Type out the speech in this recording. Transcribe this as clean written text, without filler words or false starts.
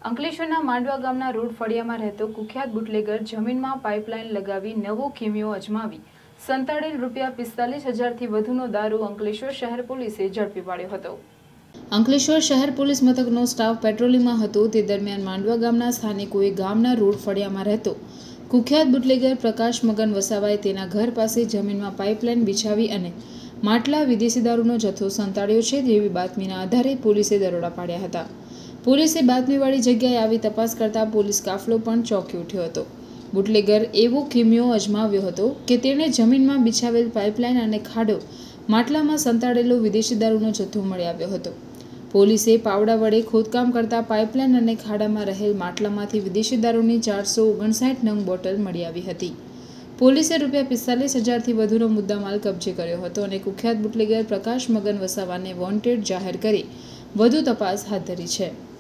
અંકલેશ્વરના માંડવા ગામના રોડ ફળિયામાં રહેતો કુખ્યાત બુટલેગર જમીનમાં પાઇપલાઇન લગાવી નવો કિમિયો અજમાવી સંતાડેલ ₹45,000થી વધુનો દારૂ અંકલેશ્વર શહેર પોલીસે ઝડપી પાડ્યો હતો। અંકલેશ્વર શહેર પોલીસ મથકનો સ્ટાફ પેટ્રોલિંગમાં હતો તે દરમિયાન માંડવા ગામના સ્થાનિકોએ ગામના રોડ ફળિયામાં રહેતો કુખ્યાત બુટલેગર પ્રકાશ મગન વસાવાએ તેના ઘર પાસે જમીનમાં પાઇપલાઇન બિછાવી અને માટલા વિદેશી દારૂનો જથ્થો સંતાડ્યો છે તેવી બાતમીના આધારે પોલીસે દરોડા પાડ્યા હતા। પોલીસે બાતમીવાળી જગ્યાએ આવી તપાસ કરતા પોલીસ કાફલો પણ ચોંકી ઉઠ્યો હતો। બુટલેગર એવો કિમિયો અજમાવ્યો હતો કે તેણે જમીનમાં બિછાવેલ પાઇપલાઇન અને ખાડો માટલામાં સંતાડેલો વિદેશી દારૂનો જથ્થો મળી આવ્યો હતો। પોલીસે પાવડા વડે ખોદકામ કરતા પાઇપલાઇન અને ખાડામાં રહેલ માટલામાંથી વિદેશી દારૂની 459 નંગ બોટલ મળી આવી હતી। પોલીસે ₹45,000થી વધુનો મુદ્દામાલ કબજે કર્યો હતો અને કુખ્યાત બુટલેગર પ્રકાશ મગન વસાવાને વોન્ટેડ જાહેર કરી વધુ તપાસ હાથ ધરી છે।